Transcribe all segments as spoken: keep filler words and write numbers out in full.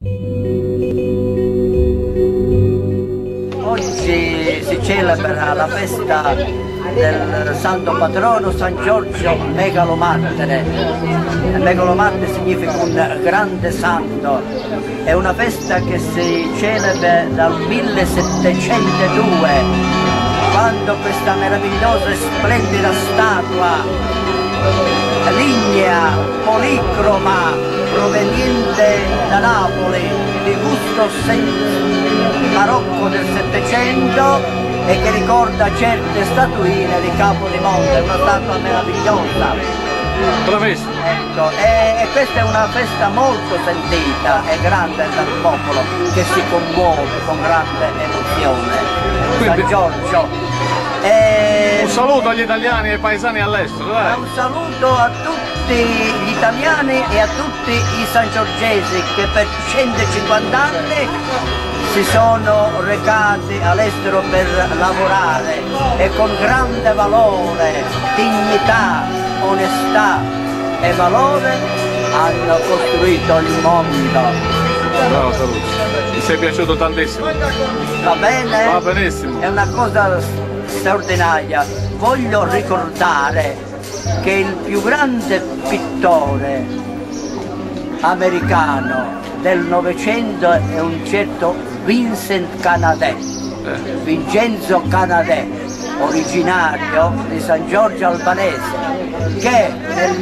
Oggi si celebra la festa del santo patrono San Giorgio Megalomattene. Megalomattene significa un grande santo. È una festa che si celebra dal millesettecentodue, quando questa meravigliosa e splendida statua lignea policroma proveniente da Napoli di gusto barocco del Settecento e che ricorda certe statuine di Capodimonte, è una statua meravigliosa. Bravissimo. Ecco, e, e questa è una festa molto sentita e grande dal popolo che si commuove con grande emozione. Quindi, San Giorgio. E, un saluto agli italiani e ai paesani all'estero, dai. Un saluto a tutti gli italiani e a tutti i sangiorgesi che per centocinquanta anni si sono recati all'estero per lavorare e con grande valore, dignità, onestà e valore hanno costruito il mondo. Bravo, saluto. Mi sei piaciuto tantissimo. Va bene? Va benissimo. È una cosa straordinaria. Voglio ricordare che il più grande pittore americano del Novecento è un certo Vincent Canadè, eh. Vincenzo Canadè, originario di San Giorgio Albanese, che nel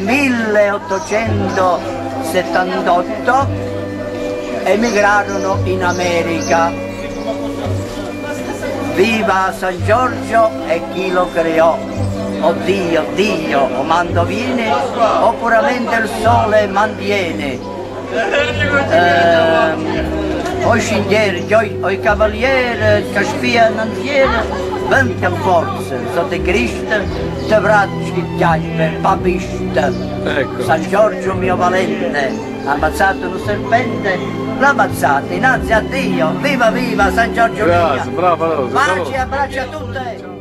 milleottocentosettantotto emigrarono in America. Viva San Giorgio e chi lo creò! Oh Dio, Dio, o mando viene, o puramente il sole mantiene. Eh, o scendieri, o i cavalieri, che spiano insieme, venti a forza, sotto Cristo, te bracci chiappe, papista. Ecco. San Giorgio mio valente, ha ammazzato un serpente, l'ha ammazzato innanzi a Dio. Viva viva San Giorgio mio! Grazie, bravo, bravo. Baci e abbracci a tutte!